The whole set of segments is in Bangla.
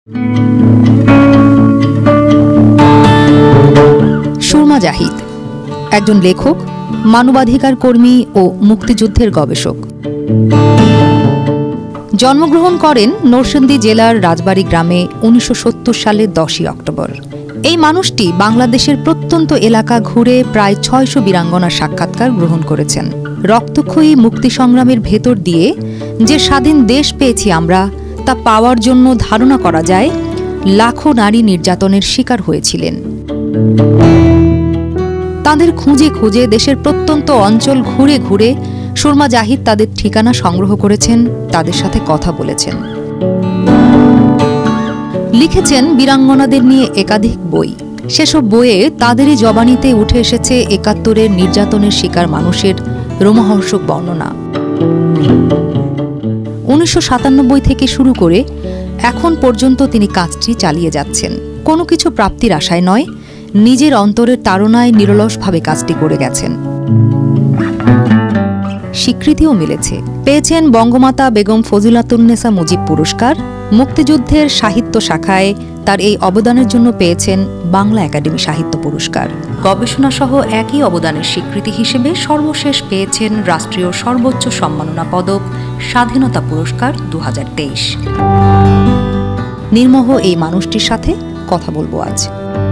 সুরমা জাহিদ একজন লেখক, মানবাধিকার কর্মী ও মুক্তিযুদ্ধের গবেষক। জন্মগ্রহণ করেন নরসিংদী জেলার রাজবাড়ী গ্রামে ১৯৭০ সালের ১০ই অক্টোবর। এই মানুষটি বাংলাদেশের প্রত্যন্ত এলাকা ঘুরে প্রায় ৬০০ বীরাঙ্গনার সাক্ষাৎকার গ্রহণ করেছেন। রক্তক্ষয়ী মুক্তি সংগ্রামের ভেতর দিয়ে যে স্বাধীন দেশ পেয়েছি আমরা, তা পাওয়ার জন্য ধারণা করা যায় লাখো নারী নির্যাতনের শিকার হয়েছিলেন। তাদের খুঁজে খুঁজে দেশের প্রত্যন্ত অঞ্চল ঘুরে ঘুরে সুরমা জাহিদ তাদের ঠিকানা সংগ্রহ করেছেন, তাদের সাথে কথা বলেছেন। লিখেছেন বীরাঙ্গনাদের নিয়ে একাধিক বই। সেসব বইয়ে তাদেরই জবানিতে উঠে এসেছে ৭১-এর নির্যাতনের শিকার মানুষের রোমহর্ষক বর্ণনা। ১৯৯৭ থেকে শুরু করে এখন পর্যন্ত তিনি কাজটি চালিয়ে যাচ্ছেন। কোনো কিছু প্রাপ্তির আশায় নয়, নিজের অন্তরের তাড়নায় নিরলসভাবে কাজটি করে গেছেন। স্বীকৃতিও মিলেছে। পেয়েছেন বঙ্গমাতা বেগম ফজিলাতুন্নেসা মুজিব পুরস্কার। মুক্তিযুদ্ধের সাহিত্য শাখায় তার এই অবদানের জন্য পেয়েছেন বাংলা একাডেমি সাহিত্য পুরস্কার। গবেষণা সহ একই অবদানের স্বীকৃতি হিসেবে সর্বশেষ পেয়েছেন রাষ্ট্রীয় সর্বোচ্চ সম্মাননা পদক স্বাধীনতা পুরস্কার ২০২৩। নির্মোহ এই মানুষটির সাথে কথা বলবো আজ।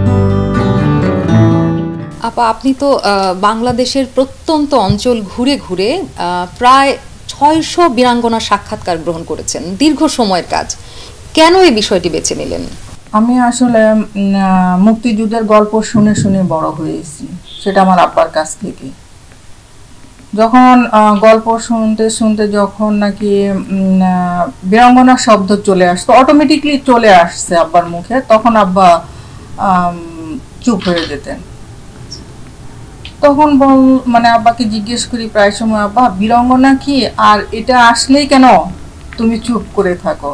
আপা, আপনি তো বাংলাদেশের প্রত্যন্ত অঞ্চল ঘুরে ঘুরে প্রায় ৬০০ বীরাঙ্গনার সাক্ষাৎকার গ্রহণ করেছেন। দীর্ঘ সময়ের কাজ। কেন এই বিষয়টি বেছে নিলেন? আমি আসলে মুক্তিযুদ্ধের গল্প শুনে শুনে বড় হয়েছি, সেটা আমার আব্বার কাছ থেকে। যখন গল্প শুনতে শুনতে যখন নাকি বীরাঙ্গনা শব্দ চলে আসতো, অটোমেটিকলি চলে আসছে আব্বার মুখে, তখন আব্বা চুপ হয়ে যেতেন। তখন মানে আব্বাকে জিজ্ঞেস করি প্রায় সময়, আব্বা বীরাঙ্গনা কি, আর এটা আসলেই কেন তুমি চুপ করে থাকো?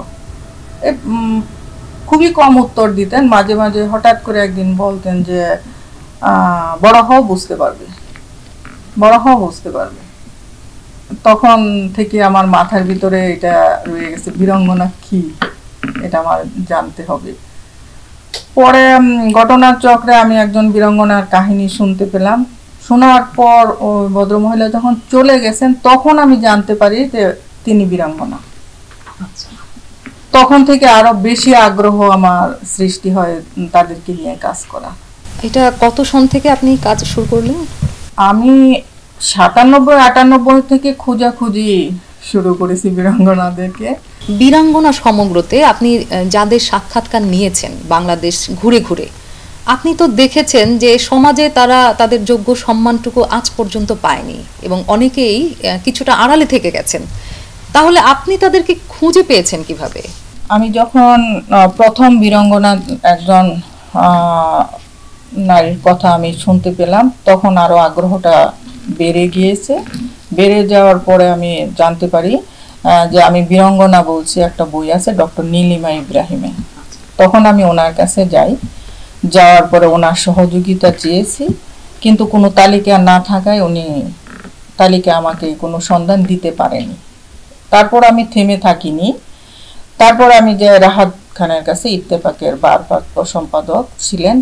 খুবই কম উত্তর দিতেন। মাঝে মাঝে হঠাৎ করে একদিন বলতেন যে বড় হও বুঝতে পারবে, বড় হও বুঝতে পারবে। তখন থেকে আমার মাথার ভিতরে এটা রয়ে গেছে, বীরাঙ্গনা কি, এটা আমার জানতে হবে। পরে ঘটনার চক্রে আমি একজন বীরাঙ্গনার কাহিনী শুনতে পেলাম। শোনার পর ওই ভদ্রমহিলা যখন চলে গেছেন, তখন আমি জানতে পারি যে তিনি বীরাঙ্গনা। তখন থেকে আরো বেশি আগ্রহ আমার সৃষ্টি হয় তাদেরকে নিয়ে কাজ করা। এটা কত সন থেকে আপনি কাজ শুরু করলেন? আমি ৯৭-৯৮ থেকে খোঁজাখুঁজি শুরু করেছি বীরাঙ্গনাদেরকে। বীরাঙ্গনা সমগ্রতে আপনি যাদের সাক্ষাৎকার নিয়েছেন বাংলাদেশ ঘুরে ঘুরে, আপনি তো দেখেছেন যে সমাজে তারা তাদের যোগ্য সম্মানটুকু আজ পর্যন্ত পায়নি এবং অনেকেই কিছুটা আড়ালে থেকে গেছেন। তাহলে আপনি তাদেরকে খুঁজে পেয়েছেন কিভাবে? আমি যখন প্রথম বীরাঙ্গনা একজন নারীর কথা আমি শুনতে পেলাম, তখন আরো আগ্রহটা বেড়ে গিয়েছে। বেড়ে যাওয়ার পরে আমি জানতে পারি যে আমি বীরাঙ্গনা বলছি একটা বই আছে ডক্টর নীলিমা ইব্রাহিমের। তখন আমি ওনার কাছে যাই, যাওয়ার পরে ওনার সহযোগিতা চেয়েছি, কিন্তু কোনো তালিকা না থাকায় উনি তালিকা আমাকে কোনো সন্ধান দিতে পারেনি। তারপর আমি থেমে থাকিনি। তারপর আমি যে রাহাত খানের কাছে, ইত্তেফাকের ভারপ্রাপ্ত সম্পাদক ছিলেন,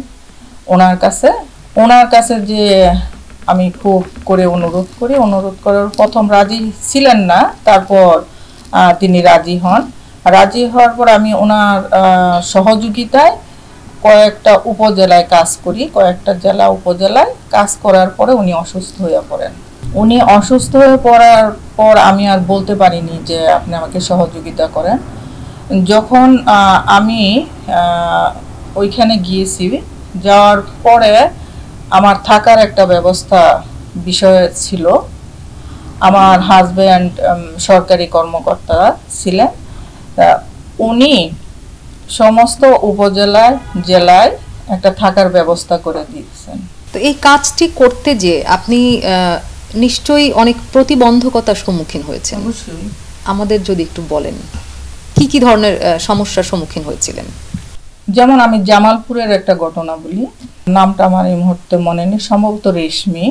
ওনার কাছে যে আমি খুব করে অনুরোধ করার প্রথম রাজি ছিলেন না, তারপর তিনি রাজি হন। রাজি হওয়ার পর আমি ওনার সহযোগিতায় কয়েকটা উপজেলায় কাজ করি, কয়েকটা জেলা উপজেলায় কাজ করার পরে উনি অসুস্থ হয়ে পড়েন। উনি অসুস্থ হয়ে পড়ার পর আমি আর বলতে পারিনি যে আপনি আমাকে সহযোগিতা করেন। যখন আমি ওইখানে গিয়েছি, যাওয়ার পরে আমার থাকার একটা ব্যবস্থা বিষয় ছিল। আমার হাজব্যান্ড সরকারি কর্মকর্তা ছিলেন, উনি সমস্ত উপজেলায় জেলায় একটা থাকার ব্যবস্থা করে দিয়েছেন। তো এই কাজটি করতে যে আপনি নিশ্চয়ই অনেক প্রতিবন্ধকতার সম্মুখীন হয়েছেন। অবশ্যই। আমাদের যদি একটু বলেন কি কি ধরনের সমস্যার সম্মুখীন হয়েছিলেন? যেমন আমি জামালপুরের একটা ঘটনা বলি, নামটা আমার এই মুহূর্তে মনে নেই, সম্ভবত রেশমি।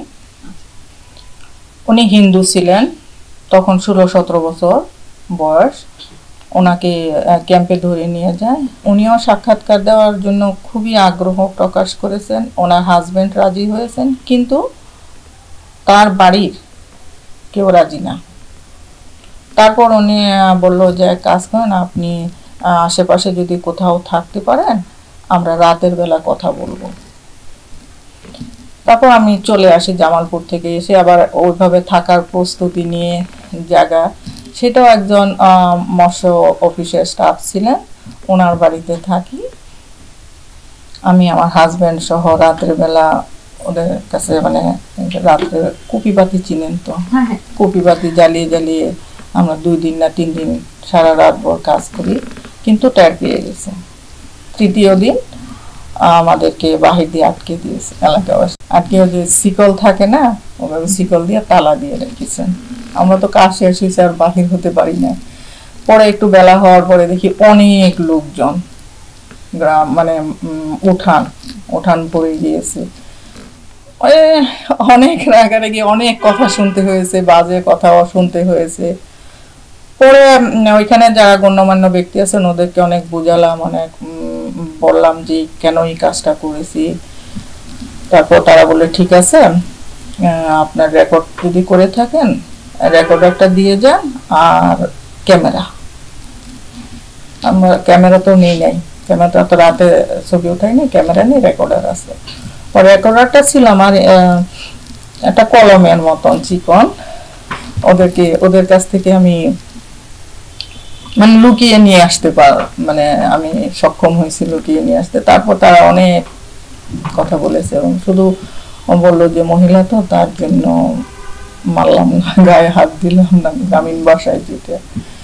উনি হিন্দু ছিলেন, তখন ১৬-১৭ বছর বয়স। ওনাকে ক্যাম্পে ধরে নিয়ে যায়। উনিও সাক্ষাৎকার দেওয়ার জন্য খুবই আগ্রহ প্রকাশ করেছেন, ওনার হাজব্যান্ড রাজি হয়েছেন, কিন্তু তার বাড়ির কেউ রাজি না। তারপর উনি বলল যে কাজ করেন, আপনি আশেপাশে যদি কোথাও থাকতে পারেন আমরা রাতের বেলা কথা বলবো। তারপর আমি চলে আসি জামালপুর থেকে, এসে আবার ওইভাবে থাকার প্রস্তুতি নিয়ে জায়গা, সেটাও একজন মৎস্য অফিসের স্টাফ ছিলেন, ওনার বাড়িতে থাকি আমি আমার হাজব্যান্ড সহ। রাতের বেলা ওদের কাছে মানে রাত্রে কুপিবাতি চিনেন তো, কুপিবাতি জ্বালিয়ে জ্বালিয়ে আমরা 2 দিন না 3 দিন সারা রাত ভর কাজ করি, কিন্তু টের পেয়ে গেছে। তৃতীয় দিন আমাদেরকে বাহির দিয়ে আটকে দিয়েছে, এলাকাবাসী আটকে, যে শিকল থাকে না ওভাবে শিকল দিয়ে তালা দিয়ে রেখেছেন। আমরা তো কাজ শেষ হয়েছে আর বাহির হতে পারি না। পরে একটু বেলা হওয়ার পরে দেখি অনেক লোকজন, গ্রাম মানে উঠান পড়ে গিয়েছে, অনেক রাগারাগি, অনেক কথা শুনতে হয়েছে, বাজে কথাও শুনতে হয়েছে। পরে ওইখানে যারা গণ্যমান্য ব্যক্তি আছেন ওদেরকে অনেক বুঝালাম, অনেক বললাম যে কেন এই কাজটা করেছি। তারপর তারা বলে ঠিক আছে, আপনার রেকর্ড যদি করে থাকেন রেকর্ডারটা দিয়ে যান, আর ক্যামেরা তো নেই, ক্যামেরাটা তো রাতে ছবি ওঠাইনি, ক্যামেরা নেই, রেকর্ডার আছে। রেকর্ডারটা ছিল আমার একটা কলমের মতন চিকন, ওদের কাছ থেকে আমি মানে লুকিয়ে নিয়ে আসতে মানে আমি সক্ষম হয়েছি লুকিয়ে নিয়ে আসতে। তারপর তারা অনেক কথা বলেছে এবং শুধু বললো যে মহিলা তো তার জন্য মারলাম না, গায়ে হাত দিলাম না, গ্রামীণ ভাষায় যেটা।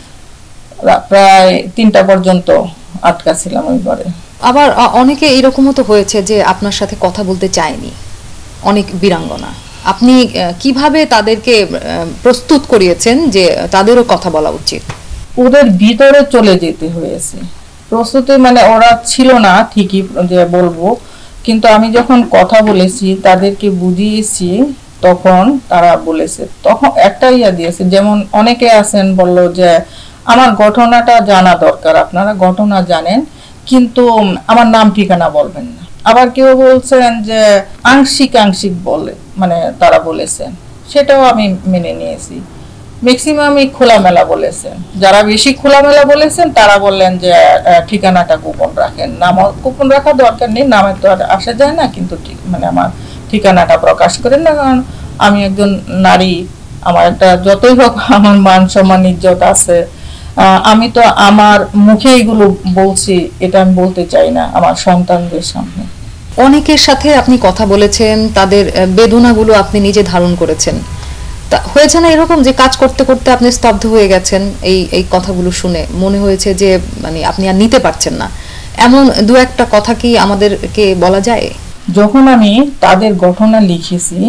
প্রায় 3টা পর্যন্ত আটকা ছিলাম ওই ঘরে। আবার অনেকে এইরকমও তো হয়েছে যে আপনার সাথে কথা বলতে চায়নি, অনেক বীরাঙ্গনা। আপনি কিভাবে তাদেরকে প্রস্তুত করিয়েছেন যে তাদেরও কথা বলা উচিত? ওদের ভিতরে চলে যেতে হয়েছে প্রস্তুতি, মানে ওরা ছিল না ঠিকই যে বলবো, কিন্তু আমি যখন কথা বলেছি তাদেরকে বুঝিয়েছি তখন তারা বলেছে, তখন একটা দিয়েছে। যেমন অনেকে আছেন বলল যে আমার ঘটনাটা জানা দরকার, আপনারা ঘটনা জানেন কিন্তু আমার নাম ঠিকানা বলবেন না। আবার কেউ বলছেন যে আংশিক বলে, মানে তারা বলেছেন, সেটাও আমি মেনে নিয়েছি। ম্যাক্সিমামই খোলামেলা বলেছেন, যারা বেশি খোলামেলা বলেছেন তারা বললেন যে ঠিকানাটা গোপন রাখেন। নাম গোপন রাখা দরকার নেই, নামে তো আর আসা যায় না, কিন্তু মানে আমার ঠিকানাটা প্রকাশ করেন না, কারণ আমি একজন নারী, আমার একটা যতই হোক আমার মান সম্মান ইজ্জত আছে, আমি তো আমার মুখে এগুলো বলছি, এটা আমি বলতে চাই না আমার সন্তানদের সামনে। অনেকের সাথে আপনি কথা বলেছেন, তাদের বেদনাগুলো আপনি নিজে ধারণ করেছেন। হয়েছে না এরকম যে কাজ করতে করতে আপনি স্তব্ধ হয়ে গেছেন, এই কথাগুলো শুনে মনে হয়েছে যে মানে আপনি আর নিতে পারছেন না? এমন 2-1টা কথা কি আমাদেরকে বলা যায়? যখন আমি তাদের ঘটনা লিখেছি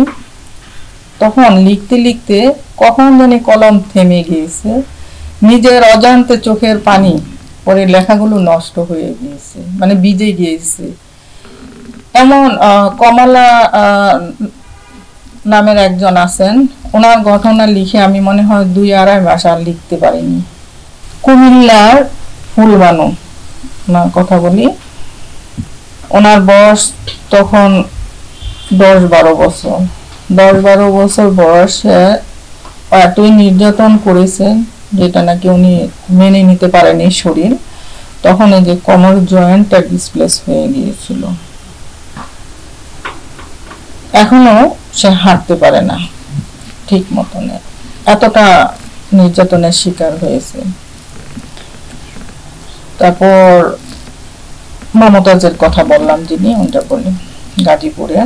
তখন লিখতে লিখতে কখন জানি কলম থেমে গিয়েছে, নিজের অজান্তে চোখের পানি পরে লেখাগুলো নষ্ট হয়ে গিয়েছে, মানে ভিজে গিয়েছে। এমন কমলা নামের একজন আছেন, ওনার ঘটনা লিখে আমি মনে হয় 2-2.5 মাস আর লিখতে পারিনি। কুমিল্লার ফুলবানু ওনার কথা বলি, ওনার বয়স তখন 10-12 বছর। 10-12 বছর বয়সে এতই নির্যাতন করেছেন যেটা নাকি উনি মেনে নিতে পারেনি শরীর। তখন এই যে কোমর জয়েন্টটা ডিসপ্লেস হয়ে গিয়েছিল, এখনো সে হাঁটতে পারে না ঠিক মতন, এতটা নির্যাতনের শিকার হয়েছে। তারপর মমতাজের কথা বললাম, যিনি ওটা বলি গাজীপুরে,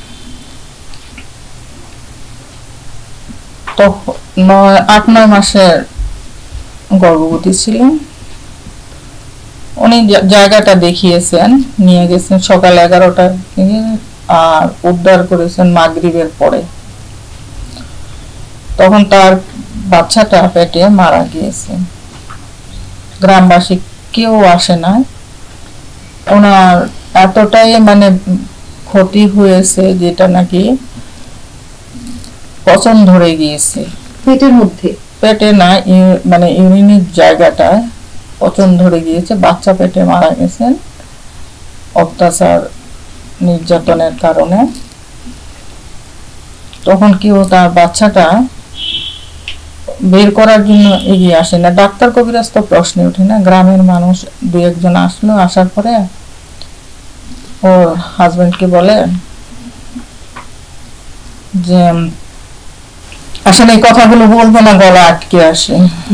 তো 8-9 মাসের গর্ভবতী ছিলেন। উনি জায়গাটা দেখিয়েছেন, নিয়ে গেছেন সকাল 11টায় আর উদ্ধার করেছেন মাগরিবের পরে। তখন তার বাচ্চাটা পেটে মারা গিয়েছে, গ্রামবাসী কেউ আসে না। ওনার এতটাই মানে ক্ষতি হয়েছে যেটা নাকি পচন ধরে গিয়েছে পেটের মধ্যে, পেটে না মানে ইউরিনের জায়গাটা পচন ধরে গিয়েছে, বাচ্চা পেটে মারা গেছেন অত্যাচার নির্যাতনের কারণে। তখন কেউ তার বাচ্চাটা বের করার জন্য এগিয়ে আসে না, ডাক্তার কবিরাজ তো প্রশ্নে ওঠে না। গ্রামের মানুষ দুই একজন আসলো, আসার পরে ওর হাজবেন্ডকে বলে যে আসলে এই কথাগুলো বলবো না, গলা আটকে আসে।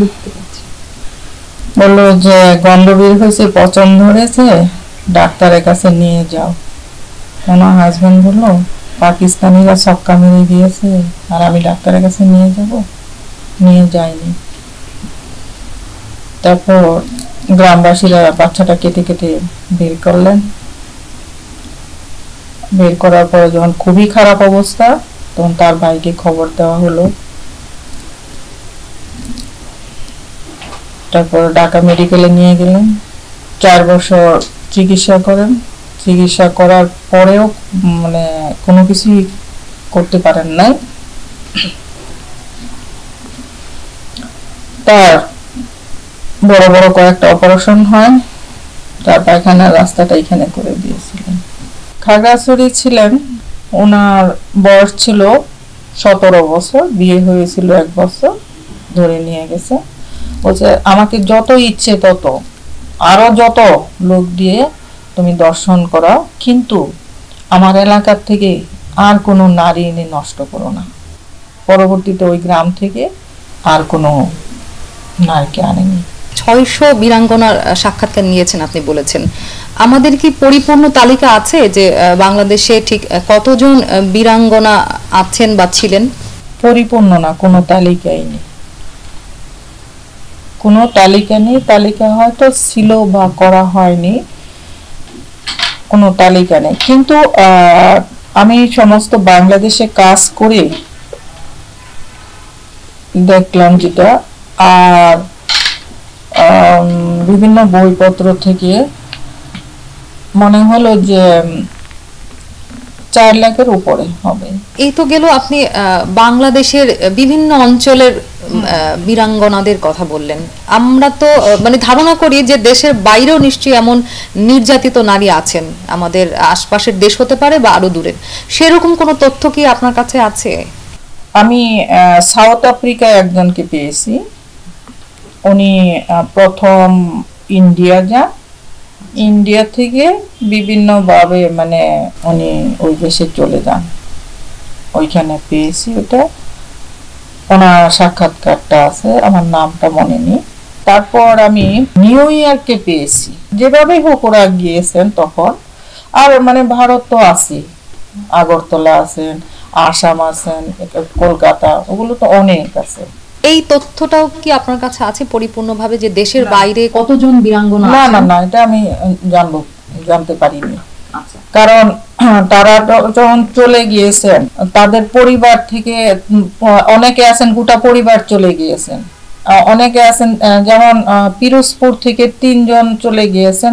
বললো যে গন্ধ বের হয়েছে, পচন ধরেছে, ডাক্তারের কাছে নিয়ে যাও। ওনার হাজবেন্ড বললো পাকিস্তানিরা ছক্কা মেরে দিয়েছে আর আমি ডাক্তারের কাছে নিয়ে যাব, নিয়ে যাইনি। তারপর গ্রামবাসীরা বাচ্চাটা কেটে কেটে বের করলেন। বের করার পরে যখন খুবই খারাপ অবস্থা, তখন তার ভাইকে খবর দেওয়া হলো। তারপর ঢাকা মেডিকেলে নিয়ে গেলেন, 4 বছর চিকিৎসা করেন। চিকিৎসা করার পরেও মানে কোনো কিছুই করতে পারেন নাই। তার বড় বড় কয়েকটা অপারেশন হয়, তার পায়খানার রাস্তাটা এখানে করে দিয়েছিলেন। খাগড়াছড়ি ছিলেন, ওনার বয়স ছিল 17 বছর, বিয়ে হয়েছিল 1 বছর, ধরে নিয়ে গেছে। বলছে আমাকে যত ইচ্ছে তত, আরো যত লোক দিয়ে তুমি দর্শন করাও, কিন্তু আমার এলাকার থেকে আর কোনো নারী এনে নষ্ট করো না। পরবর্তীতে ওই গ্রাম থেকে আর কোনো নারীকে আনেনি। 600 বীরাঙ্গনার সাক্ষাৎকার নিয়েছেন আপনি বলেছেন। আমাদের কি পরিপূর্ণ তালিকা আছে যে বাংলাদেশে ঠিক কতজন বীরাঙ্গনা আছেন বা ছিলেন? পরিপূর্ণ না, কোনো তালিকাই নেই, কোনো তালিকা নেই। তালিকা হয়তো ছিল বা করা হয়নি, কোনো তালিকা নেই। কিন্তু আমি সমস্ত বাংলাদেশে কাজ করে দেখলাম যেটা, আর বিভিন্ন বইপত্র থেকে মনে হলো যে 4 লাখের উপরে হবে। এই তো গেল আপনি বাংলাদেশের বিভিন্ন অঞ্চলের বীরাঙ্গনাদের কথা বললেন। আমরা তো মানে ধারণা করি যে দেশের বাইরেও নিশ্চয়ই এমন নির্যাতিত নারী আছেন, আমাদের আশপাশের দেশ হতে পারে বা আরো দূরের। সেরকম কোনো তথ্য কি আপনার কাছে আছে? আমি সাউথ আফ্রিকায় একজনকে পেয়েছি। উনি প্রথম ইন্ডিয়া যান, ইন্ডিয়া থেকে বিভিন্নভাবে মানে উনি ওই দেশে চলে যান, ওইখানে পেয়েছি। ওটা ওনার সাক্ষাৎকারটা আছে, আমার নামটা মনে নেই। তারপর আমি নিউ ইয়র্কে পেয়েছি, যেভাবে হোক ওরা গিয়েছেন তখন। আর মানে ভারত তো আছে, আগরতলা আছেন, আসাম আছেন, কলকাতা, ওগুলো তো অনেক আছে। এই তথ্যটাও কি আপনার কাছে আছে পরিপূর্ণভাবে যে দেশের বাইরে কতজন বীরাঙ্গনা? না না না, এটা আমি জানতে পারিনি। কারণ তারা যখন চলে গিয়েছেন, তাদের পরিবার থেকে অনেকে আছেন গোটা পরিবার চলে গিয়েছেন, অনেকে আছেন যেমন পিরোজপুর থেকে 3 জন চলে গিয়েছেন।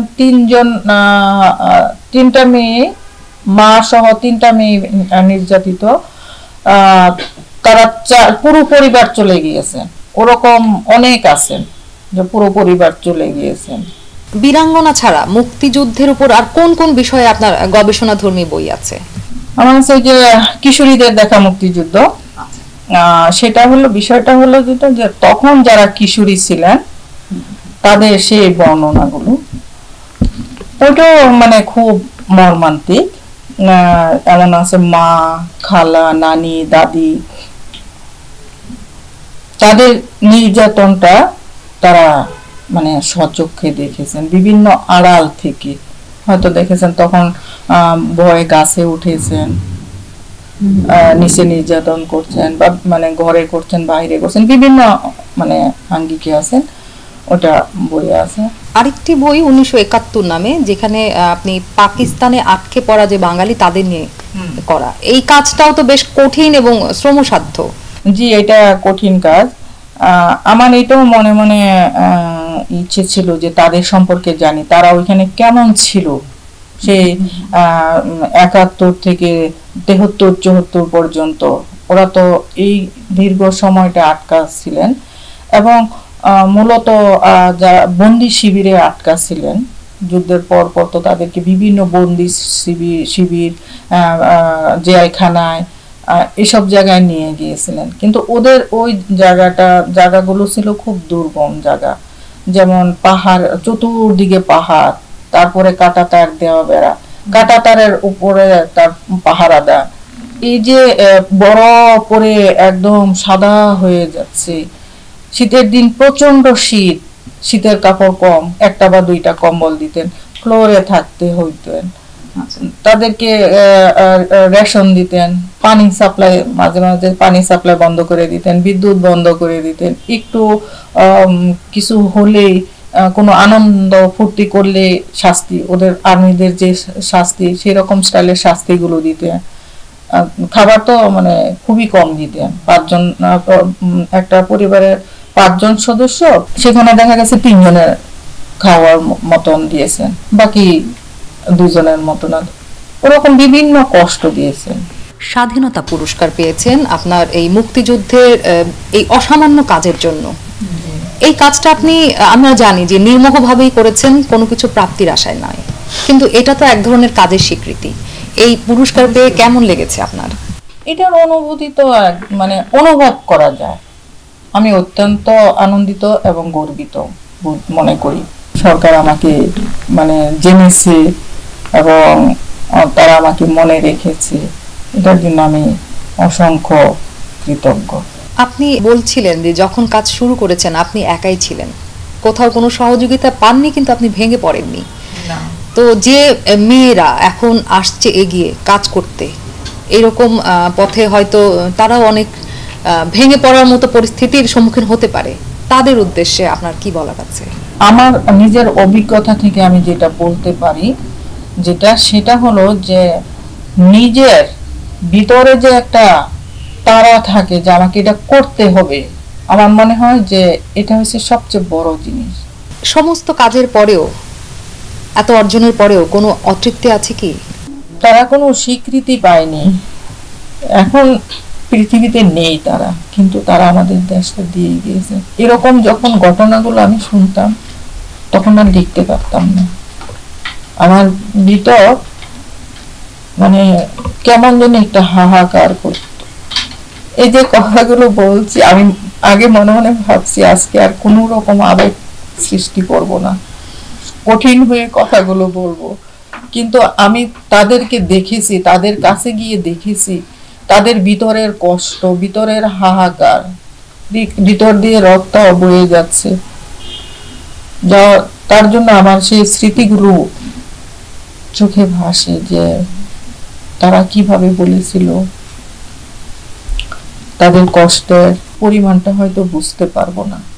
3টা মেয়ে, মা সহ 3টা মেয়ে নির্যাতিত, তারা পুরো পরিবার চলে গিয়েছেন। ওরকম অনেক আছেন যে পুরো পরিবার চলে গিয়েছেন। বীরাঙ্গনা ছাড়া মুক্তিযুদ্ধের উপর আর কোন কোন বিষয়ে আপনার গবেষণাধর্মী বই আছে? আমার কাছে যে কিশোরীদের দেখা মুক্তিযুদ্ধ, সেটা হলো, বিষয়টা হলো যেটা যে তখন যারা কিশোরী ছিলেন তাদের সেই বর্ণনাগুলো, ওইটাও মানে খুব মর্মান্তিক। এমন আছে মা, খালা, নানি, দাদি, তাদের নির্যাতনটা তারা মানে স্বচক্ষে দেখেছেন, বিভিন্ন আড়াল থেকে হয়তো দেখেছেন। তখন ভয়ে গাছে উঠেছেন, নিচে নির্যাতন করছেন, বা মানে ঘরে করছেন, বাইরে করছেন, বিভিন্ন মানে আঙ্গিকে আছেন। ওটা বই আছে। আরেকটি বই 1971 নামে, যেখানে আপনি পাকিস্তানে আটকে পড়া যে বাঙালি তাদের নিয়ে করা। এই কাজটাও তো বেশ কঠিন এবং শ্রমসাধ্য। জি, এটা কঠিন কাজ। আমার এটাও মনে মনে ইচ্ছে ছিল যে তাদের সম্পর্কে জানি, তারা ওইখানে কেমন ছিল সেই 71 থেকে 73, 74 পর্যন্ত। ওরা তো এই দীর্ঘ সময়টা আটকা ছিলেন, এবং মূলত যারা বন্দি শিবিরে আটকা ছিলেন, যুদ্ধের পর পর তো তাদেরকে বিভিন্ন বন্দি শিবির, জেলখানায়, এসব জায়গায় নিয়ে গিয়েছিলেন। কিন্তু ওদের ওই জায়গাগুলো ছিল খুব দুর্গম জায়গা, যেমন পাহাড়, চতুর্দিকে পাহাড়, তারপরে কাঁটাতার দেওয়া বেড়া, কাঁটাতারের উপরে তার পাহারাদা, এই যে বড় পরে একদম সাদা হয়ে যাচ্ছে। শীতের দিন প্রচন্ড শীত, শীতের কাপড় কম, একটা বা দুইটা কম্বল দিতেন, ফ্লোরে থাকতে হইতেন। তাদেরকে রেশন দিতেন, পানি সাপ্লাই, মাঝে মাঝে পানি সাপ্লাই বন্ধ করে দিতেন, বিদ্যুৎ বন্ধ করে দিতেন। একটু কিছু হলেই, কোনো আনন্দ ফুর্তি করলে শাস্তি, ওদের আর্মিদের যে শাস্তি, সেরকম স্টাইলের শাস্তিগুলো দিতেন। খাবার তো মানে খুবই কম দিতেন। একটা পরিবারের 5 জন সদস্য, সেখানে দেখা গেছে 3 জনের খাওয়ার মতন দিয়েছেন, বাকি 2 জনের মতন ওরকম বিভিন্ন কষ্ট দিয়েছেন। স্বাধীনতা পুরস্কার পেয়েছেন আপনার এই মুক্তিযুদ্ধের এই অসামান্য কাজের জন্য। এই কাজটা আপনি, আমরা জানি যে নির্মোহভাবেই করেছেন, কোনো কিছু প্রাপ্তির আশায় নয়, কিন্তু এটা তো এক ধরনের কাজের স্বীকৃতি। এই পুরস্কার পেয়ে কেমন লেগেছে আপনার? এটার অনুভূতি তো মানে অনুভব করা যায়। আমি অত্যন্ত আনন্দিত এবং গর্বিত মনে করি। সরকার আমাকে মানে জেনেছে এবং তারা আমাকে মনে রেখেছে, এটার জন্য আমি অসংখ্য কৃতজ্ঞ। আপনি বলছিলেন যে যখন কাজ শুরু করেছেন আপনি একাই ছিলেন, কোথাও কোনো সহযোগিতা পাননি, কিন্তু আপনি ভেঙে পড়েননি। তো যে মেয়েরা এখন আসছে এগিয়ে কাজ করতে, এরকম পথে হয়তো তারাও অনেক ভেঙে পড়ার মতো পরিস্থিতির সম্মুখীন হতে পারে, তাদের উদ্দেশ্যে আপনার কি বলার আছে? আমার নিজের অভিজ্ঞতা থেকে আমি যেটা বলতে পারি, সেটা হলো যে নিজের ভিতরে যে একটা তাড়া থাকে যে আমাকে এটা করতে হবে, আমার মনে হয় যে এটা হচ্ছে সবচেয়ে বড় জিনিস। সমস্ত কাজের পরেও, এত অর্জনের পরেও কোনো অতৃপ্তি আছে কি? তারা কোনো স্বীকৃতি পায়নি, এখন পৃথিবীতে নেই তারা, কিন্তু তারা আমাদের দেশটা দিয়ে গিয়েছে। এরকম যখন ঘটনাগুলো আমি শুনতাম, তখন আর লিখতে পারতাম না। আমার ভিতর মানে কেমন যেন একটা হাহাকার করত। এই যে কথাগুলো বলছি, আমি আগে মনে মনে ভাবছি আজকে আর কোনো রকম আবেগ সৃষ্টি করব না, কঠিন হয়ে কথাগুলো বলবো, কিন্তু আমি তাদেরকে দেখেছি, তাদের কাছে গিয়ে দেখেছি তাদের ভিতরের কষ্ট, ভিতরের হাহাকার, ভিতর দিয়ে রক্ত বয়ে যাচ্ছে, তার জন্য আমার সেই স্মৃতিগুলো চোখে ভাসে যে তারা কিভাবে বলেছিল। তাদের কষ্টের পরিমাণটা হয়তো বুঝতে পারবো না।